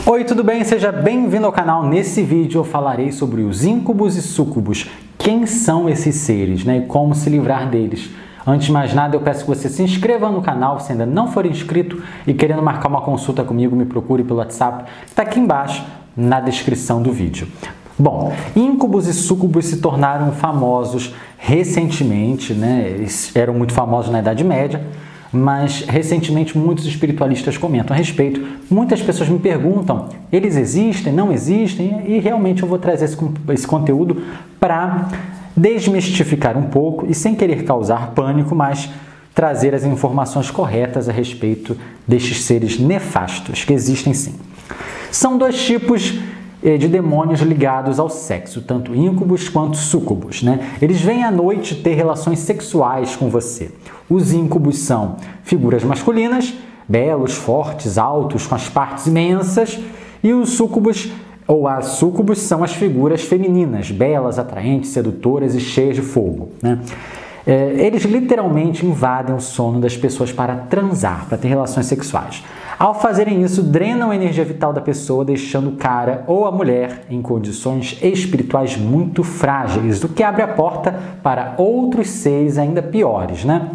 Oi, tudo bem? Seja bem-vindo ao canal. Nesse vídeo eu falarei sobre os íncubos e súcubos. Quem são esses seres, né? E como se livrar deles. Antes de mais nada, eu peço que você se inscreva no canal se ainda não for inscrito e querendo marcar uma consulta comigo, me procure pelo WhatsApp, que está aqui embaixo na descrição do vídeo. Bom, íncubos e súcubos se tornaram famosos recentemente, né? Eles eram muito famosos na Idade Média, mas recentemente muitos espiritualistas comentam a respeito. Muitas pessoas me perguntam, eles existem, não existem? E realmente eu vou trazer esse conteúdo para desmistificar um pouco e sem querer causar pânico, mas trazer as informações corretas a respeito destes seres nefastos, que existem sim. São dois tipos de demônios ligados ao sexo, tanto íncubos quanto súcubos, né? Eles vêm à noite ter relações sexuais com você. Os íncubos são figuras masculinas, belos, fortes, altos, com as partes imensas, e os súcubos ou as súcubos são as figuras femininas, belas, atraentes, sedutoras e cheias de fogo, né? Eles literalmente invadem o sono das pessoas para transar, para ter relações sexuais. Ao fazerem isso, drenam a energia vital da pessoa, deixando o cara ou a mulher em condições espirituais muito frágeis, o que abre a porta para outros seres ainda piores, né?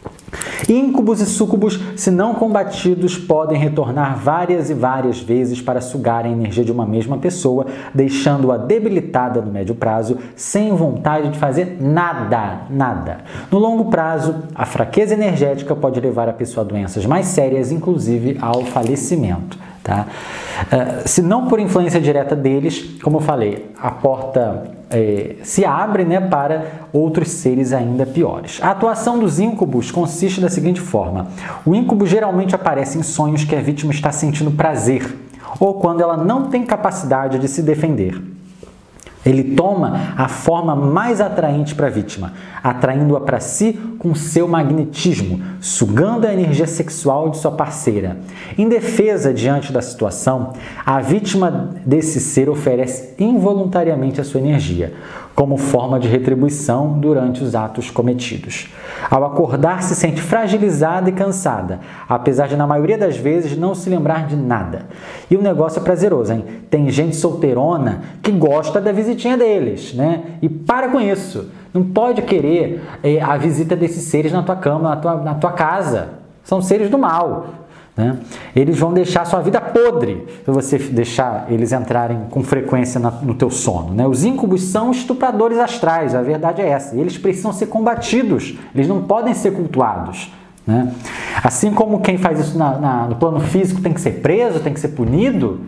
Íncubos e súcubos, se não combatidos, podem retornar várias e várias vezes para sugar a energia de uma mesma pessoa, deixando-a debilitada no médio prazo, sem vontade de fazer nada. No longo prazo, a fraqueza energética pode levar a pessoa a doenças mais sérias, inclusive ao falecimento. Tá? Se não por influência direta deles, como eu falei, a porta se abre, né, para outros seres ainda piores. A atuação dos íncubos consiste da seguinte forma: o íncubo geralmente aparece em sonhos que a vítima está sentindo prazer ou quando ela não tem capacidade de se defender. Ele toma a forma mais atraente para a vítima, atraindo-a para si com seu magnetismo, sugando a energia sexual de sua parceira. Indefesa diante da situação, a vítima desse ser oferece involuntariamente a sua energia, como forma de retribuição durante os atos cometidos. Ao acordar, se sente fragilizada e cansada, apesar de, na maioria das vezes, não se lembrar de nada. E o negócio é prazeroso, hein? Tem gente solteirona que gosta da visitinha deles, né? E para com isso. Não pode querer a visita desses seres na tua cama, na tua casa. São seres do mal, né? Eles vão deixar a sua vida podre se você deixar eles entrarem com frequência no teu sono, né? Os íncubos são estupradores astrais, a verdade é essa. Eles precisam ser combatidos, eles não podem ser cultuados, né? Assim como quem faz isso no plano físico tem que ser preso, tem que ser punido,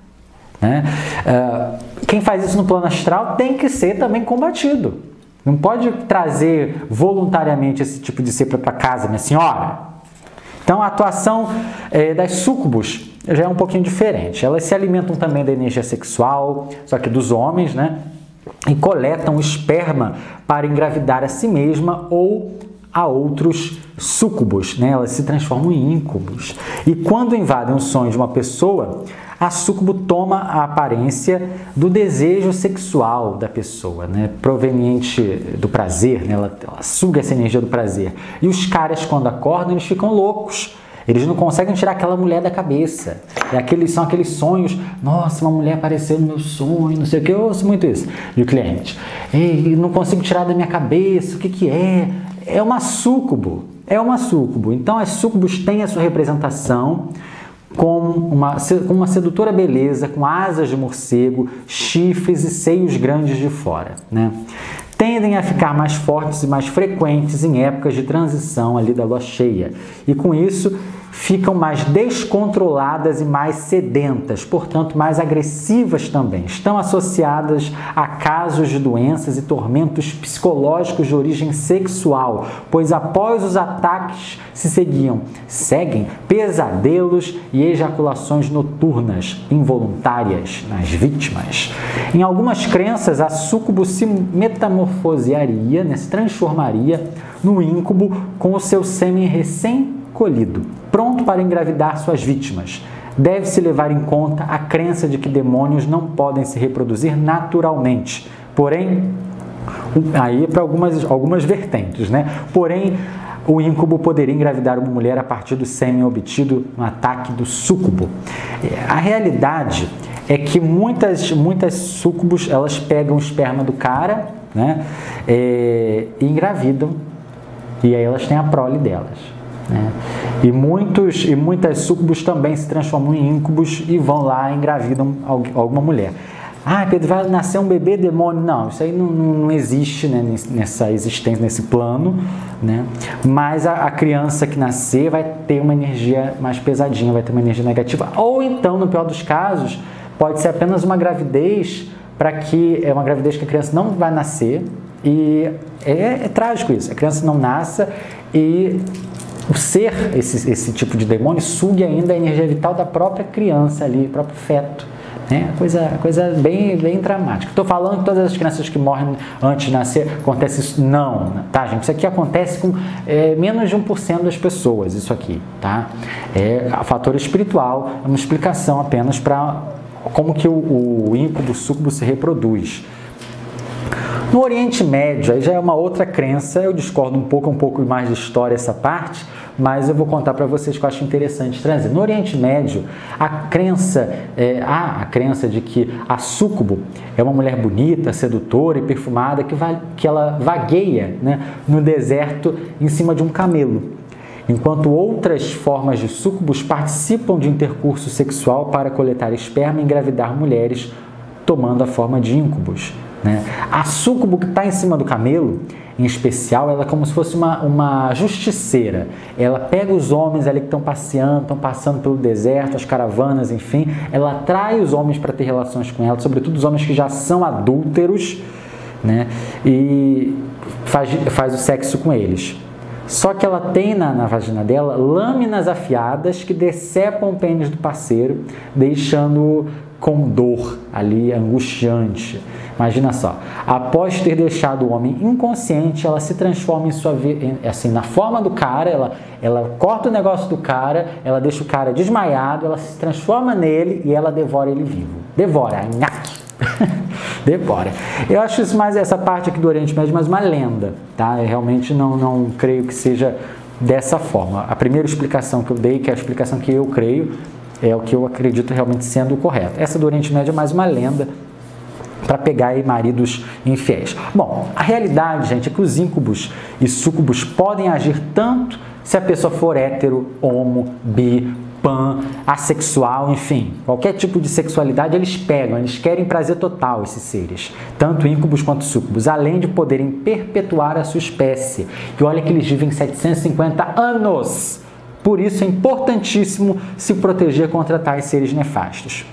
né? Quem faz isso no plano astral tem que ser também combatido. Não pode trazer voluntariamente esse tipo de ser para tua casa, minha senhora. Então, a atuação das súcubos já é um pouquinho diferente. Elas se alimentam também da energia sexual, só que dos homens, né? E coletam esperma para engravidar a si mesma ou a outros súcubos, né? Elas se transformam em íncubos. E quando invadem o sonho de uma pessoa, a súcubo toma a aparência do desejo sexual da pessoa, né? Proveniente do prazer, né? Ela suga essa energia do prazer. E os caras, quando acordam, eles ficam loucos. Eles não conseguem tirar aquela mulher da cabeça. São aqueles sonhos, nossa, uma mulher apareceu no meu sonho, não sei o que. Eu ouço muito isso de cliente. Ei, não consigo tirar da minha cabeça, o que é? É uma súcubo. Então, as súcubos têm a sua representação com uma sedutora beleza, com asas de morcego, chifres e seios grandes de fora, né? Tendem a ficar mais fortes e mais frequentes em épocas de transição ali da lua cheia. E com isso, ficam mais descontroladas e mais sedentas, portanto mais agressivas também. Estão associadas a casos de doenças e tormentos psicológicos de origem sexual, pois após os ataques seguem pesadelos e ejaculações noturnas involuntárias nas vítimas. Em algumas crenças, a súcubo se metamorfosearia, né, se transformaria no íncubo com o seu sêmen recém-colhido, pronto para engravidar suas vítimas. Deve-se levar em conta a crença de que demônios não podem se reproduzir naturalmente. Porém, aí é para algumas vertentes, né? Porém, o íncube poderia engravidar uma mulher a partir do sêmen obtido no ataque do súcubo. A realidade é que muitas súcubos, elas pegam o esperma do cara, né, e engravidam, e aí elas têm a prole delas, né? E muitas súcubos também se transformam em íncubos e vão lá e engravidam alguma mulher. Ah, Pedro, vai nascer um bebê demônio. Não, isso aí não existe, né, nessa existência, nesse plano, né? Mas a criança que nascer vai ter uma energia mais pesadinha, vai ter uma energia negativa. Ou então, no pior dos casos, pode ser apenas uma gravidez é uma gravidez que a criança não vai nascer, e é trágico isso. A criança não nasce e o ser, esse tipo de demônio, sugue ainda a energia vital da própria criança ali, próprio feto. Coisa bem dramática. Estou falando que todas as crianças que morrem antes de nascer acontece isso? Não, tá, gente? Isso aqui acontece com menos de 1% das pessoas, isso aqui, tá? É fator espiritual, é uma explicação apenas para como que o íncube, o súcubo se reproduz. No Oriente Médio, aí já é uma outra crença, eu discordo um pouco mais de história essa parte, mas eu vou contar para vocês que eu acho interessante trazer. No Oriente Médio, há a crença de que a súcubo é uma mulher bonita, sedutora e perfumada que ela vagueia, né, no deserto em cima de um camelo, enquanto outras formas de súcubos participam de intercurso sexual para coletar esperma e engravidar mulheres, tomando a forma de íncubos, né? A súcubo que está em cima do camelo, em especial, ela é como se fosse uma justiceira. Ela pega os homens ali que estão passeando, estão passando pelo deserto, as caravanas, enfim. Ela atrai os homens para ter relações com ela, sobretudo os homens que já são adúlteros, né? E faz o sexo com eles. Só que ela tem na vagina dela lâminas afiadas que decepam o pênis do parceiro, deixando-o com dor ali, angustiante. Imagina só, após ter deixado o homem inconsciente, ela se transforma na forma do cara, ela corta o negócio do cara, ela deixa o cara desmaiado, ela se transforma nele e ela devora ele vivo. Devora, nhaque. Devora. Eu acho isso mais, essa parte aqui do Oriente Médio, mais uma lenda, tá? Eu realmente não creio que seja dessa forma. A primeira explicação que eu dei, que é a explicação que eu creio, é o que eu acredito realmente sendo o correto. Essa do Oriente Médio é mais uma lenda para pegar aí maridos infiéis. Bom, a realidade, gente, é que os íncubos e súcubos podem agir tanto se a pessoa for hétero, homo, bi, pan, assexual, enfim, qualquer tipo de sexualidade eles pegam, eles querem prazer total, esses seres, tanto íncubos quanto súcubos, além de poderem perpetuar a sua espécie. E olha que eles vivem 750 anos! Por isso é importantíssimo se proteger contra tais seres nefastos.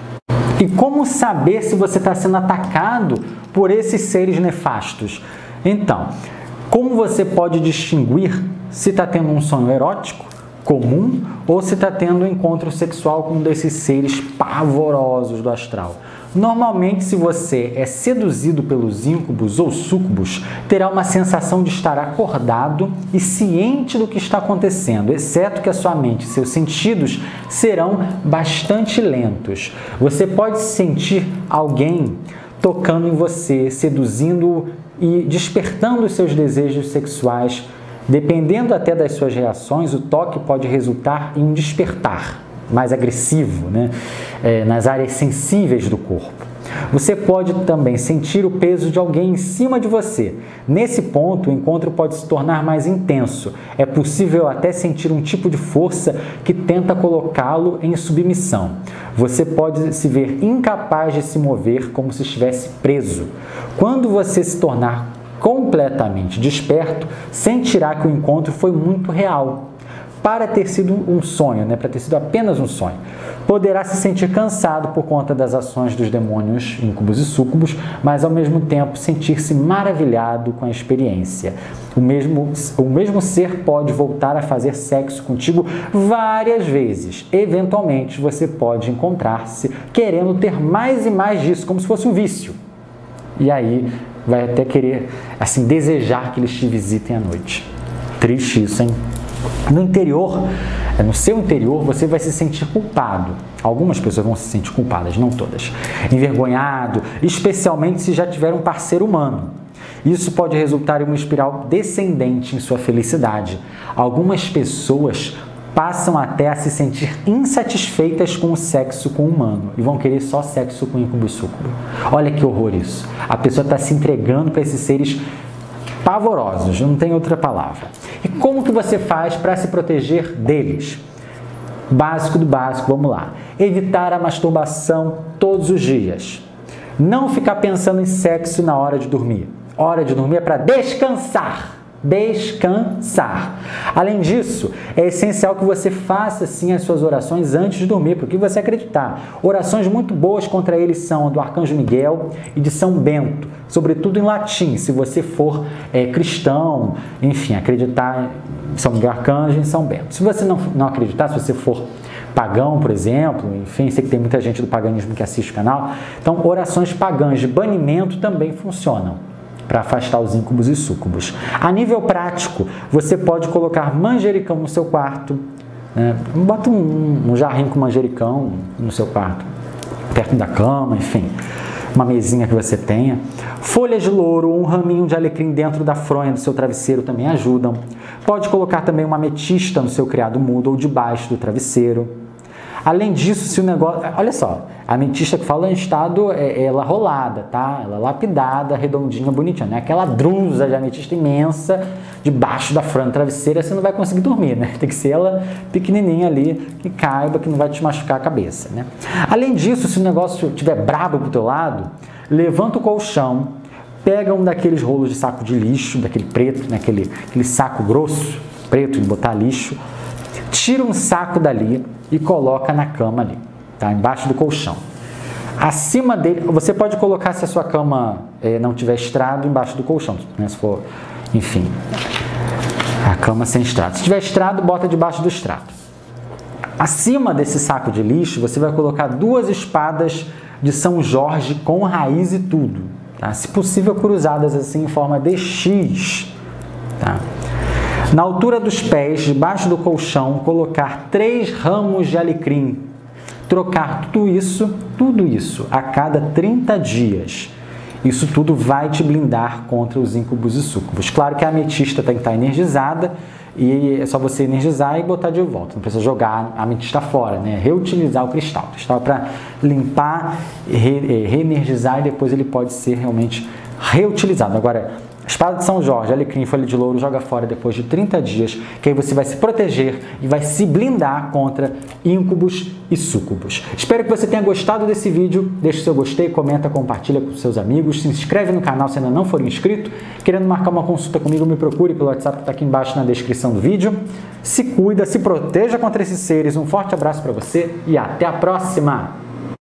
E como saber se você está sendo atacado por esses seres nefastos? Então, como você pode distinguir se está tendo um sonho erótico comum ou se está tendo um encontro sexual com um desses seres pavorosos do astral? Normalmente, se você é seduzido pelos íncubos ou súcubos, terá uma sensação de estar acordado e ciente do que está acontecendo, exceto que a sua mente e seus sentidos serão bastante lentos. Você pode sentir alguém tocando em você, seduzindo e despertando os seus desejos sexuais. Dependendo até das suas reações, o toque pode resultar em um despertar mais agressivo, né? Nas áreas sensíveis do corpo. Você pode também sentir o peso de alguém em cima de você. Nesse ponto, o encontro pode se tornar mais intenso. É possível até sentir um tipo de força que tenta colocá-lo em submissão. Você pode se ver incapaz de se mover, como se estivesse preso. Quando você se tornar completamente desperto, sentirá que o encontro foi muito real. Para ter sido um sonho, né? Para ter sido apenas um sonho. Poderá se sentir cansado por conta das ações dos demônios, íncubos e súcubos, mas ao mesmo tempo sentir-se maravilhado com a experiência. O mesmo ser pode voltar a fazer sexo contigo várias vezes. Eventualmente, você pode encontrar-se querendo ter mais e mais disso, como se fosse um vício. E aí, vai até querer, assim, desejar que eles te visitem à noite. Triste isso, hein? No seu interior, você vai se sentir culpado. Algumas pessoas vão se sentir culpadas, não todas. Envergonhado, especialmente se já tiver um parceiro humano. Isso pode resultar em uma espiral descendente em sua felicidade. Algumas pessoas passam até a se sentir insatisfeitas com o sexo com o humano e vão querer só sexo com íncubos e súcubos. Olha que horror isso. A pessoa está se entregando para esses seres pavorosos, não tem outra palavra. E como que você faz para se proteger deles? Básico do básico, vamos lá. Evitar a masturbação todos os dias. Não ficar pensando em sexo na hora de dormir. Hora de dormir é para descansar. Descansar. Além disso, é essencial que você faça sim as suas orações antes de dormir, porque você acreditar. Orações muito boas contra eles são a do Arcanjo Miguel e de São Bento, sobretudo em latim, se você for cristão, enfim, acreditar em São Miguel Arcanjo e em São Bento. Se você não acreditar, se você for pagão, por exemplo, enfim, sei que tem muita gente do paganismo que assiste o canal, então orações pagãs de banimento também funcionam para afastar os íncubos e súcubos. A nível prático, você pode colocar manjericão no seu quarto, né? Bota um jarrinho com manjericão no seu quarto, perto da cama, enfim, uma mesinha que você tenha. Folhas de louro ou um raminho de alecrim dentro da fronha do seu travesseiro também ajudam. Pode colocar também uma ametista no seu criado mudo ou debaixo do travesseiro. Além disso, se o negócio... Olha só, a ametista que fala em estado, ela rolada, tá? Ela lapidada, redondinha, bonitinha. Não é aquela drusa de ametista imensa debaixo da fronha do travesseiro, você não vai conseguir dormir, né? Tem que ser ela pequenininha ali, que caiba, que não vai te machucar a cabeça, né? Além disso, se o negócio estiver brabo pro teu lado, levanta o colchão, pega um daqueles rolos de saco de lixo, daquele preto, né? aquele saco grosso, preto, de botar lixo, tira um saco dali e coloca na cama ali, tá? Embaixo do colchão. Acima dele, você pode colocar, se a sua cama não tiver estrado, embaixo do colchão, né? Se for, enfim, a cama sem estrado. Se tiver estrado, bota debaixo do estrado. Acima desse saco de lixo, você vai colocar 2 espadas de São Jorge com raiz e tudo, tá? Se possível, cruzadas assim em forma de X, tá? Na altura dos pés, debaixo do colchão, colocar 3 ramos de alecrim. Trocar tudo isso a cada 30 dias. Isso tudo vai te blindar contra os íncubos e súcubos. Claro que a ametista tem que estar energizada e é só você energizar e botar de volta. Não precisa jogar a ametista fora, né? Reutilizar o cristal. O cristal é para limpar, reenergizar e depois ele pode ser realmente reutilizado. Agora, espada de São Jorge, alecrim, folha de louro, joga fora depois de 30 dias, que aí você vai se proteger e vai se blindar contra íncubos e súcubos. Espero que você tenha gostado desse vídeo. Deixe o seu gostei, comenta, compartilha com seus amigos, se inscreve no canal se ainda não for inscrito. Querendo marcar uma consulta comigo, me procure pelo WhatsApp que está aqui embaixo na descrição do vídeo. Se cuida, se proteja contra esses seres. Um forte abraço para você e até a próxima!